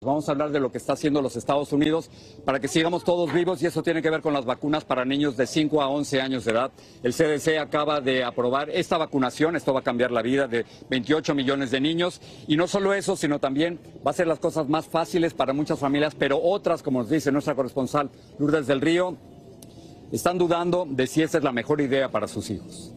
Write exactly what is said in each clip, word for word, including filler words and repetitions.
Vamos a hablar de lo que está haciendo los Estados Unidos para que sigamos todos vivos, y eso tiene que ver con las vacunas para niños de cinco a once años de edad. El C D C acaba de aprobar esta vacunación, esto va a cambiar la vida de veintiocho millones de niños, y no solo eso, sino también va a ser las cosas más fáciles para muchas familias, pero otras, como nos dice nuestra corresponsal Lourdes del Río, están dudando de si esa es la mejor idea para sus hijos.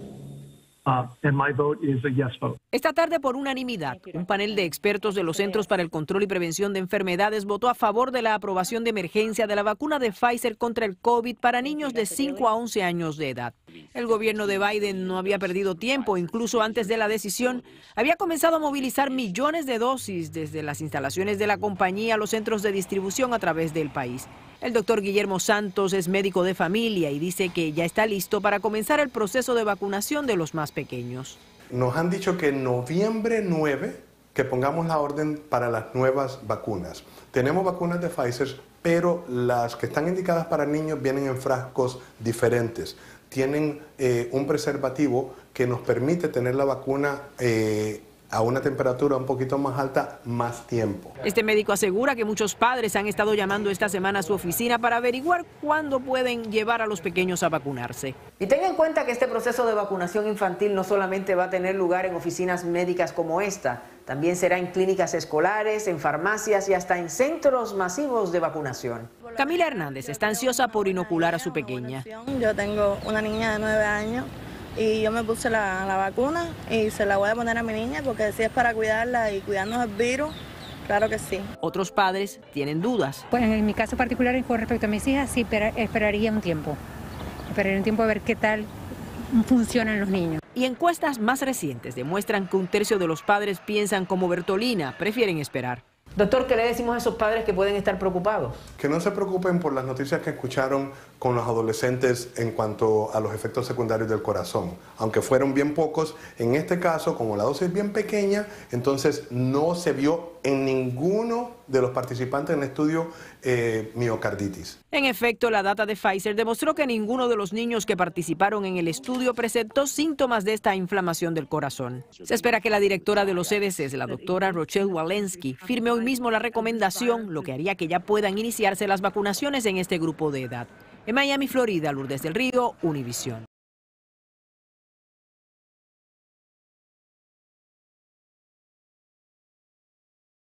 Uh, and my vote is a yes vote. Esta tarde, por unanimidad, un panel de expertos de los Centros para el Control y Prevención de Enfermedades votó a favor de la aprobación de emergencia de la vacuna de Pfizer contra el COVID para niños de cinco a once años de edad. El gobierno de Biden no había perdido tiempo, incluso antes de la decisión, había comenzado a movilizar millones de dosis desde las instalaciones de la compañía a los centros de distribución a través del país. El doctor Guillermo Santos es médico de familia y dice que ya está listo para comenzar el proceso de vacunación de los más pequeños. Nos han dicho que en noviembre nueve que pongamos la orden para las nuevas vacunas. Tenemos vacunas de Pfizer, pero las que están indicadas para niños vienen en frascos diferentes. Tienen eh, un preservativo que nos permite tener la vacuna eh, a una temperatura un poquito más alta más tiempo. Este médico asegura que muchos padres han estado llamando esta semana a su oficina para averiguar cuándo pueden llevar a los pequeños a vacunarse. Y tenga en cuenta que este proceso de vacunación infantil no solamente va a tener lugar en oficinas médicas como esta, también será en clínicas escolares, en farmacias y hasta en centros masivos de vacunación. Camila Hernández está ansiosa por inocular a su pequeña. Yo tengo una niña de nueve años. Y yo me puse la, la vacuna y se la voy a poner a mi niña porque si es para cuidarla y cuidarnos del virus, claro que sí. Otros padres tienen dudas. Pues en mi caso particular, con respecto a mis hijas, sí esperaría un tiempo. Esperaría un tiempo a ver qué tal funcionan los niños. Y encuestas más recientes demuestran que un tercio de los padres piensan como Bertolina, prefieren esperar. Doctor, ¿qué le decimos a esos padres que pueden estar preocupados? Que no se preocupen por las noticias que escucharon con los adolescentes en cuanto a los efectos secundarios del corazón. Aunque fueron bien pocos, en este caso, como la dosis es bien pequeña, entonces no se vio en ninguno de los participantes en el estudio eh, miocarditis. En efecto, la data de Pfizer demostró que ninguno de los niños que participaron en el estudio presentó síntomas de esta inflamación del corazón. Se espera que la directora de los C D Cs, la doctora Rochelle Walensky, firme hoy mismo la recomendación, lo que haría que ya puedan iniciarse las vacunaciones en este grupo de edad. En Miami, Florida, Lourdes del Río, Univisión.